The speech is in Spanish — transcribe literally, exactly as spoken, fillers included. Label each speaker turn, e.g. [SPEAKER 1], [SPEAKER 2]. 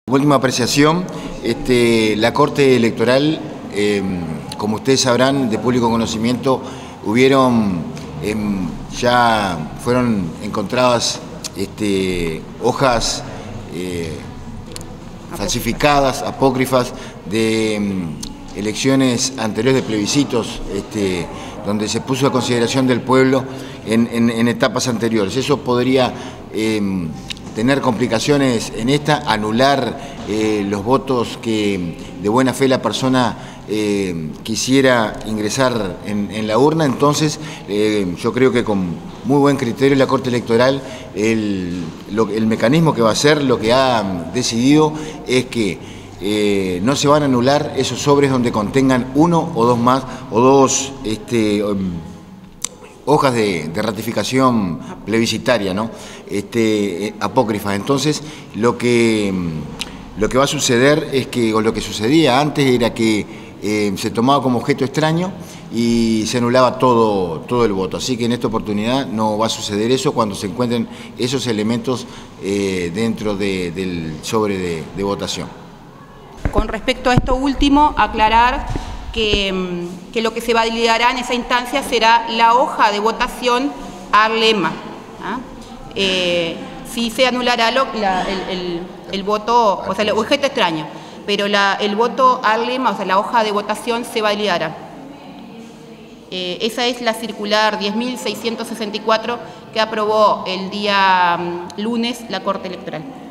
[SPEAKER 1] Última apreciación, este, la Corte Electoral, eh, como ustedes sabrán, de público conocimiento, hubieron, eh, ya fueron encontradas este, hojas eh, falsificadas, apócrifas, de eh, elecciones anteriores de plebiscitos, este, donde se puso a consideración del pueblo en, en, en etapas anteriores. Eso podría eh, tener complicaciones en esta, anular eh, los votos que de buena fe la persona eh, quisiera ingresar en, en la urna. Entonces eh, yo creo que con muy buen criterio la Corte Electoral, el, lo, el mecanismo que va a hacer, lo que ha decidido es que eh, no se van a anular esos sobres donde contengan uno o dos más, o dos este, um, hojas de, de ratificación plebiscitaria, ¿no? este, apócrifas. Entonces, lo que, lo que va a suceder es que, o lo que sucedía antes era que eh, se tomaba como objeto extraño y se anulaba todo, todo el voto. Así que en esta oportunidad no va a suceder eso cuando se encuentren esos elementos eh, dentro de, del sobre de, de votación.
[SPEAKER 2] Con respecto a esto último, aclarar Que, que lo que se validará en esa instancia será la hoja de votación ARLEMA. ¿ah? Eh, sí se anulará lo, la, el, el, el voto, o sea, el objeto extraño, pero la, el voto ARLEMA, o sea, la hoja de votación se validará. Eh, esa es la circular diez mil seiscientos sesenta y cuatro que aprobó el día um, lunes la Corte Electoral.